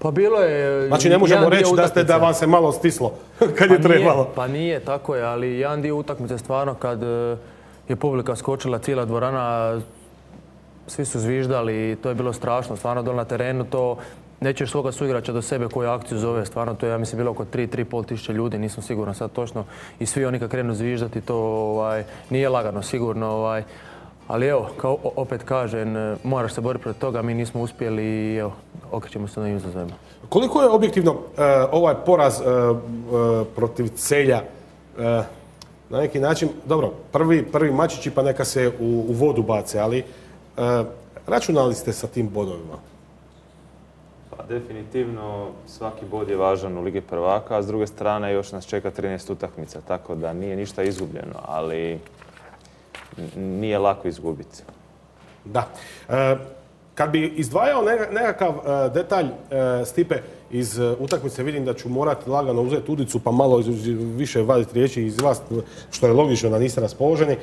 Pa bilo je... Znači ne možemo reći da vam se malo stislo kad je trebalo. Pa nije, tako je, ali jedan dio utakmice stvarno kad je publika skočila, cijela dvorana, svi su zviždali i to je bilo strašno. Stvarno dole na terenu to nećeš svoga suigrača do sebe koju akciju zove. Stvarno to je, ja mislim, bilo oko 3,5 tisuće ljudi, nisam siguran sad točno. I svi oni kad krenu zviždati, to nije lagano, sigurno. Ali evo, kao opet kažem, moraš se boriti protiv toga, mi nismo uspjeli i evo, okrećemo se na Nizozemima. Koliko je objektivno ovaj poraz protiv Celja na neki način, dobro, prvi mačići pa neka se u vodu bace, ali računali ste sa tim bodovima? Pa definitivno svaki bod je važan u Ligi prvaka, a s druge strane još nas čeka 13 utakmica, tako da nije ništa izgubljeno, ali nije lako izgubiti. Da. Kad bi izdvajao nekakav detalj, Stipe, iz utakmice, vidim da ću morati lagano uzeti udicu pa malo više vaditi riječi iz vas, što je logično da niste raspoloženi.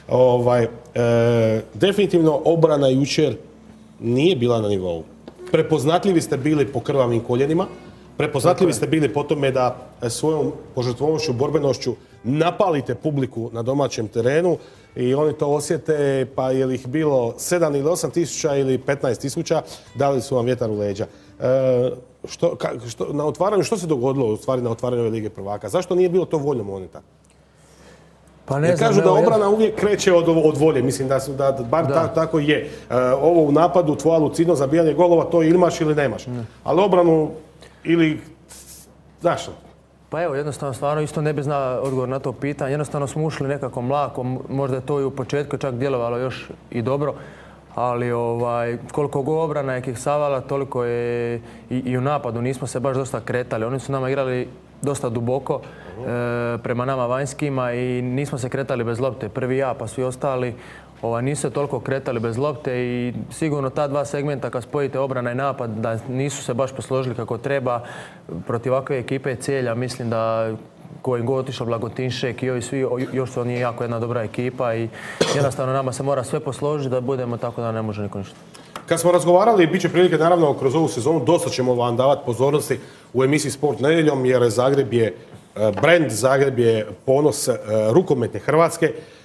Definitivno obrana jučer nije bila na nivou. Prepoznatljivi ste bili po krvavim koljenima, prepoznatljivi ste bili po tome da svojom požrtvovnošću, borbenošću napalite publiku na domaćem terenu i oni to osjete, pa je li ih bilo 7 ili 8 tisuća ili 15 tisuća, dali su vam vjetar u leđa. Na otvaranju, što se dogodilo u stvari na otvaranju ove Lige prvaka? Zašto nije bilo to voljno moneta? Pa ne znam, kažu da obrana uvijek kreće od volje, mislim da bar tako je. Ovo u napadu, tvoja lucidnost, zabijanje golova, to imaš ili nemaš. Ali obranu ili, znaš. Pa evo, jednostavno, stvarno isto ne bi znao odgovor na to pitanje. Jednostavno smo ušli nekako mlako, možda je to i u početku čak djelovalo još i dobro. Ali koliko god obrana je kiksavala, toliko je i u napadu. Nismo se baš dosta kretali. Oni su nama igrali dosta duboko prema nama vanjskima i nismo se kretali bez lopte. Prvi ja, pa svi ostali nisu se toliko kretali bez lopte i sigurno ta dva segmenta kad spojite obrana i napad da nisu se baš posložili kako treba protiv ovakve ekipe Celja. Mislim da kojim god otišao Blagotinšek i ovi svi, još su oni jako jedna dobra ekipa i jednostavno nama se mora sve posložiti da budemo tako da ne može niko ništa. Kad smo razgovarali, bit će prilike naravno kroz ovu sezonu, dosta ćemo vam davati pozornosti u emisiji Sport nedjeljom jer Zagreb je brend, Zagreb je ponos rukometne Hrvatske.